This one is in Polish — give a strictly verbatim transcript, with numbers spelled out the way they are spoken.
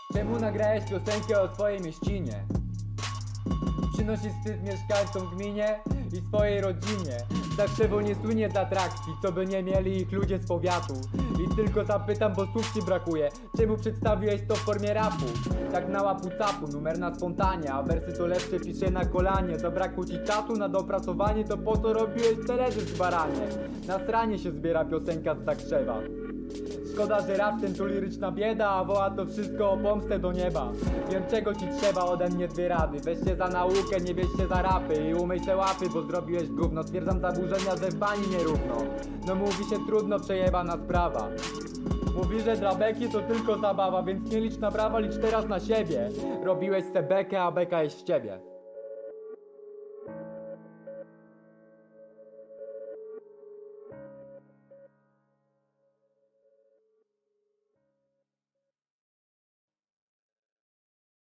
Czemu nagrałeś piosenkę o swojej mieścinie? Przynosi wstyd mieszkańcom w gminie i swojej rodzinie. Zakrzewo nie słynie z atrakcji, co by nie mieli ich ludzie z powiatu. I tylko zapytam, bo słów ci brakuje, czemu przedstawiłeś to w formie rapu? Tak na łapu capu, numer na spontanie, a wersy to lepsze piszę na kolanie. Zabrakło ci czasu na dopracowanie, to po co robiłeś teledysk baranie? Na stranie się zbiera piosenka z Zakrzewa. Szkoda, że rap ten to liryczna bieda, a woła to wszystko o pomstę do nieba. Wiem, czego ci trzeba ode mnie dwie rady. Weź się za naukę, nie bierz się za rapy i umyj se łapy, bo zrobiłeś gówno. Stwierdzam zaburzenia, że w bani nierówno. No mówi się trudno, przejebana sprawa. Mówi, że dla beki to tylko zabawa, więc nie licz na brawa, licz teraz na siebie. Robiłeś se bekę, a beka jest w ciebie.